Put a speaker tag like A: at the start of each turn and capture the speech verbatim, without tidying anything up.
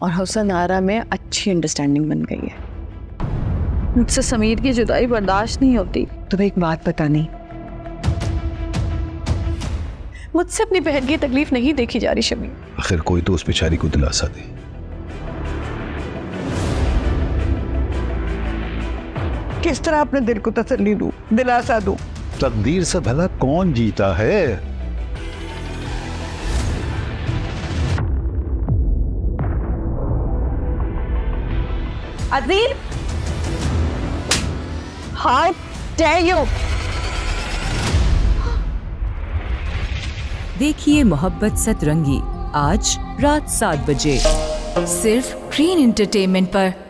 A: और हुसन आरा में अच्छी अंडरस्टैंडिंग बन गई है। मुझसे समीर की जुदाई बर्दाश्त नहीं होती।
B: तुम्हें एक बात बतानी,
A: मुझसे अपनी बहन की तकलीफ नहीं देखी जा रही शमी।
C: आखिर कोई तो उस बेचारी को दिलासा दे।
B: किस तरह अपने दिल को तसल्ली दूं, दिलासा दूं?
C: तकदीर से भला कौन जीता है?
A: अजीर, हाउ डेयर यू!
D: देखिए मोहब्बत सतरंगी आज रात सात बजे सिर्फ ग्रीन एंटरटेनमेंट पर।